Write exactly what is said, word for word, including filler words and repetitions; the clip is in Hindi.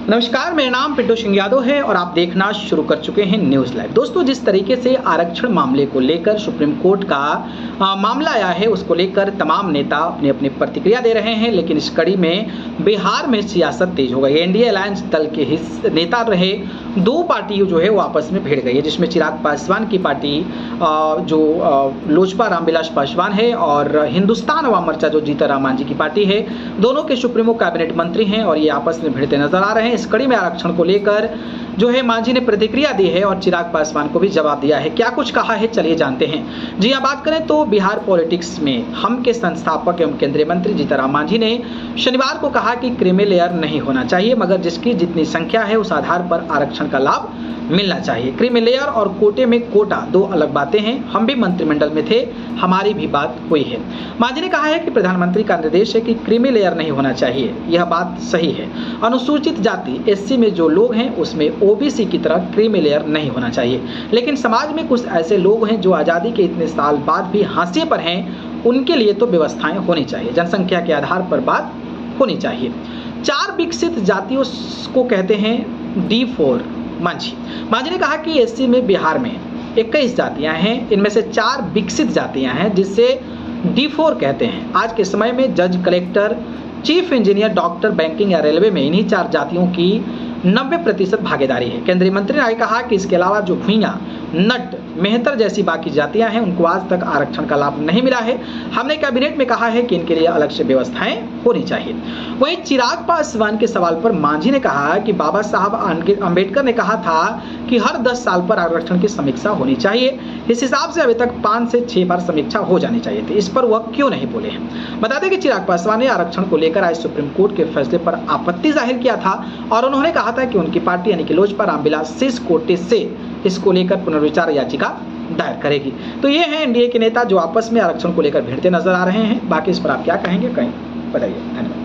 नमस्कार, मेरा नाम पिंटू सिंह यादव है और आप देखना शुरू कर चुके हैं न्यूज़ लाइव। दोस्तों, जिस तरीके से आरक्षण मामले को लेकर सुप्रीम कोर्ट का आ, मामला आया है, उसको लेकर तमाम नेता अपनी अपनी प्रतिक्रिया दे रहे हैं। लेकिन इस कड़ी में बिहार में सियासत तेज हो गई। एनडीए अलायंस दल के हिस्से नेता रहे दो पार्टियों जो है वो आपस में भिड़ गई है, जिसमें चिराग पासवान की पार्टी आ, जो आ, लोजपा रामविलास पासवान है और हिंदुस्तान अवाम मोर्चा जो जीतनराम मांझी की पार्टी है, दोनों के सुप्रीमो कैबिनेट मंत्री हैं और ये आपस में भिड़ते नजर आ रहे हैं। इस कड़ी में आरक्षण को लेकर जो है मांझी ने प्रतिक्रिया दी है और चिराग पासवान को भी जवाब दिया है। क्या कुछ कहा है, चलिए जानते हैं। जी हाँ, बात करें तो बिहार पॉलिटिक्स में हम के संस्थापक एवं केंद्रीय मंत्री जीतनराम मांझी ने शनिवार को कहा कि क्रीमी लेयर नहीं होना चाहिए, मगर जिसकी जितनी संख्या है उस आधार पर आरक्षण का लाभ मिलना चाहिए। क्रीमी लेयर और कोटे में कोटा दो अलग बातें हैं। हम भी मंत्रिमंडल में थे, हमारी भी बात हुई है। मांझी ने कहा है कि प्रधानमंत्री का निर्देश है कि क्रीमी लेयर नहीं होना चाहिए। यह बात सही है। अनुसूचित जाति एससी में जो लोग हैं उसमें ओबीसी की तरह क्रीमी लेयर नहीं होना चाहिए। लेकिन समाज में कुछ ऐसे लोग हैं जो आज़ादी के इतने साल बाद भी हाशिए पर हैं, उनके लिए तो व्यवस्थाएं होनी चाहिए। जनसंख्या के आधार पर बात होनी चाहिए। चार विकसित जातियों को कहते हैं डी फोर। मांझी मांझी ने कहा कि एससी में बिहार में इक्कीस जातियां हैं, इनमें से चार विकसित जातियां हैं जिससे डी फोर कहते हैं। आज के समय में जज, collector, chief engineer, doctor, banking या रेलवे में इन्हीं चार जातियों की नब्बे प्रतिशत भागीदारी है। केंद्रीय मंत्री ने कहा कि इसके अलावा जो भुइयां, नट, मेहतर जैसी बाकी जातियां हैं उनको आज तक आरक्षण का लाभ नहीं मिला है। हमने कैबिनेट में कहा है कि इनके लिए अलग से व्यवस्थाएं होनी चाहिए। वहीं चिराग पासवान के सवाल पर मांझी ने कहा कि बाबा साहब अंबेडकर ने कहा था कि हर दस साल पर आरक्षण की समीक्षा होनी चाहिए। इस हिसाब से अभी तक पाँच से छह बार समीक्षा हो जानी चाहिए थी। इस पर वह क्यों नहीं बोले हैं। बता दें कि चिराग पासवान ने आरक्षण को लेकर आज सुप्रीम कोर्ट के फैसले पर आपत्ति जाहिर किया था और उन्होंने कहा था कि उनकी पार्टी यानी कि लोजपा रामविलास शेष कोटे से इसको लेकर पुनर्विचार याचिका दायर करेगी। तो ये हैं एनडीए के नेता जो आपस में आरक्षण को लेकर भिड़ते नजर आ रहे हैं। बाकी इस पर आप क्या कहेंगे, कहीं बताइए। धन्यवाद।